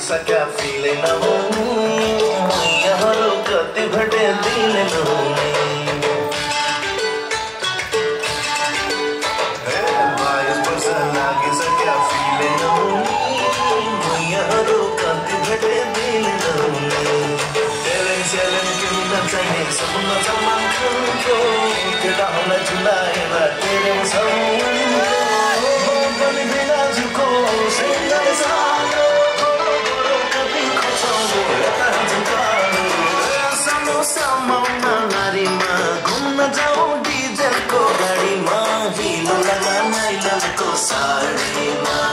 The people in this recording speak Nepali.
सक्या फिले नहुने मैयाहरू कति भटे दिल नहुने सक्या फिले नहुने मैयाहरू कति भटे दिल नहुने टेलेन्ट स्यालेन्ट केही नचाहिने सपना सम्मान खानको केटाहरूलाई झुलाएर टेरेन्ट पनि बिना झुको सिङ्गल सानो गोरो कति खचाउनु यता झुकाउनु सानो सामाउन नारीमा घुम्न जाउँ डिजलको गाडीमा हिलो लगा नाइलनको साडीमा